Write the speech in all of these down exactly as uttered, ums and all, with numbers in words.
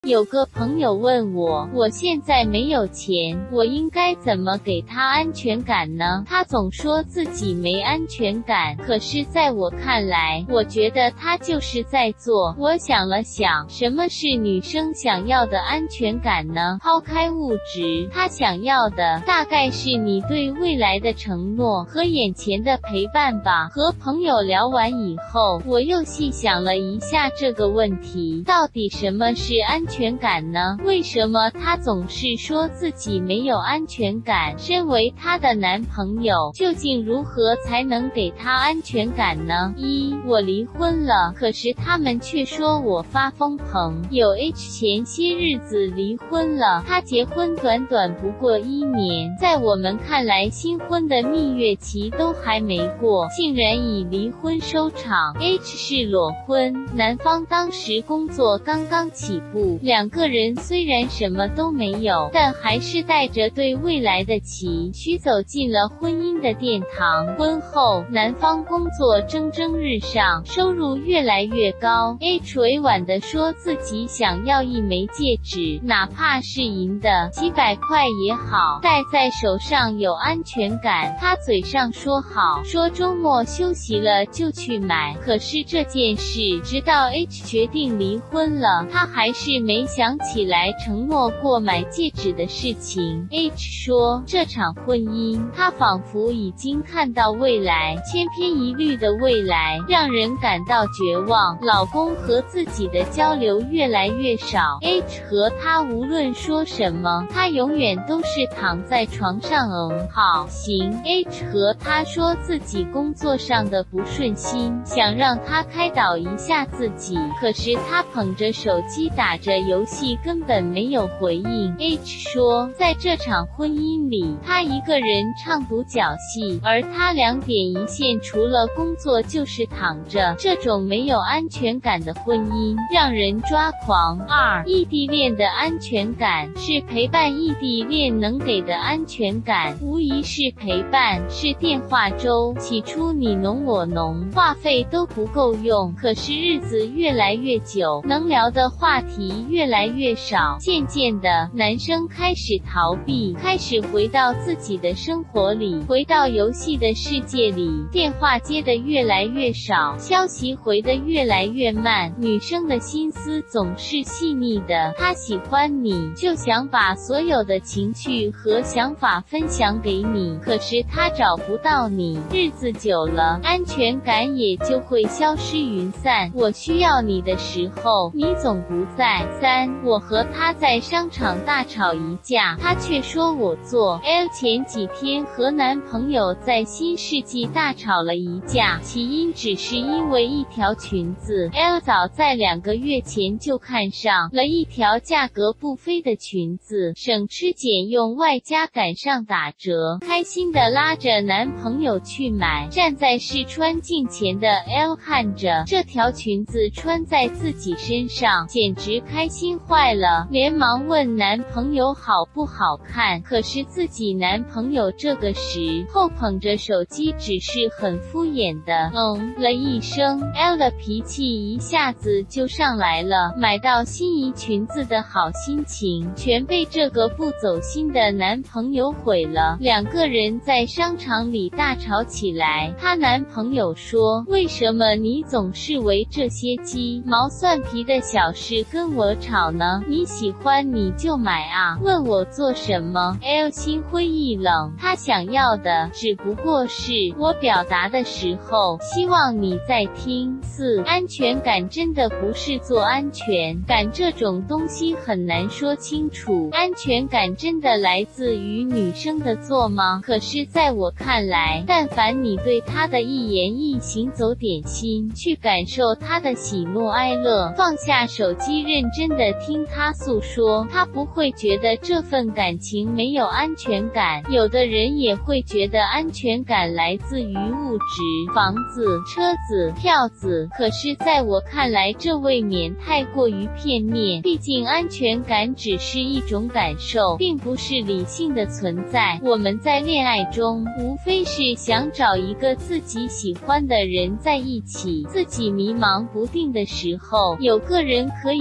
有个朋友问我，我现在没有钱，我应该怎么给他安全感呢？他总说自己没安全感，可是在我看来，我觉得他就是在做。我想了想，什么是女生想要的安全感呢？抛开物质，她想要的大概是你对未来的承诺和眼前的陪伴吧。和朋友聊完以后，我又细想了一下这个问题，到底什么是安全感？安全感呢？为什么她总是说自己没有安全感？身为她的男朋友，究竟如何才能给她安全感呢？一，我离婚了，可是他们却说我发疯棚。有 H 前些日子离婚了，他结婚短短不过一年，在我们看来新婚的蜜月期都还没过，竟然以离婚收场。H 是裸婚，男方当时工作刚刚起步，两个人虽然什么都没有，但还是带着对未来的期许走进了婚姻的殿堂。婚后，男方工作蒸蒸日上，收入越来越高。H 委婉地说自己想要一枚戒指，哪怕是银的，几百块也好，戴在手上有安全感。他嘴上说好，说周末休息了就去买，可是这件事直到 H 决定离婚了，他还是没没想起来承诺过买戒指的事情。 H 说，这场婚姻他仿佛已经看到未来，千篇一律的未来让人感到绝望。老公和自己的交流越来越少， H 和他无论说什么，他永远都是躺在床上嗯好行。 H 和他说自己工作上的不顺心，想让他开导一下自己，可是他捧着手机打着游戏根本没有回应。 H 说，在这场婚姻里，他一个人唱独角戏，而他两点一线，除了工作就是躺着。这种没有安全感的婚姻让人抓狂。二，异地恋的安全感是陪伴，异地恋能给的安全感无疑是陪伴，是电话粥。起初你侬我侬，话费都不够用，可是日子越来越久，能聊的话题越来越少，渐渐的，男生开始逃避，开始回到自己的生活里，回到游戏的世界里，电话接得越来越少，消息回得越来越慢。女生的心思总是细腻的，她喜欢你，就想把所有的情绪和想法分享给你，可是她找不到你，日子久了，安全感也就会消失云散。我需要你的时候，你总不在。三，我和他在商场大吵一架，他却说我做。L 前几天和男朋友在新世纪大吵了一架，起因只是因为一条裙子。L 早在两个月前就看上了一条价格不菲的裙子，省吃俭用外加赶上打折，开心的拉着男朋友去买。站在试穿镜前的 L 看着这条裙子穿在自己身上，简直开心坏了，连忙问男朋友好不好看，可是自己男朋友这个时候捧着手机，只是很敷衍的嗯了一声。 L 的脾气一下子就上来了，买到心仪裙子的好心情全被这个不走心的男朋友毁了。两个人在商场里大吵起来，她男朋友说，为什么你总是为这些鸡毛蒜皮的小事跟我吵呢？你喜欢你就买啊，问我做什么？ L 心灰意冷，他想要的只不过是我表达的时候希望你在听。四，安全感真的不是做安全感这种东西很难说清楚，安全感真的来自于女生的做吗？可是在我看来，但凡你对他的一言一行走点心，去感受他的喜怒哀乐，放下手机认真的听他诉说，他不会觉得这份感情没有安全感。有的人也会觉得安全感来自于物质，房子、车子、票子，可是在我看来这未免太过于片面，毕竟安全感只是一种感受，并不是理性的存在。我们在恋爱中无非是想找一个自己喜欢的人在一起，自己迷茫不定的时候，有个人可以给你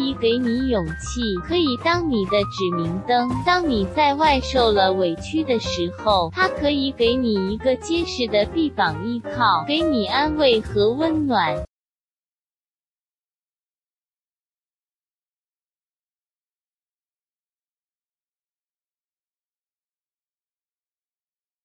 你勇气，可以当你的指明灯。当你在外受了委屈的时候，它可以给你一个结实的臂膀依靠，给你安慰和温暖。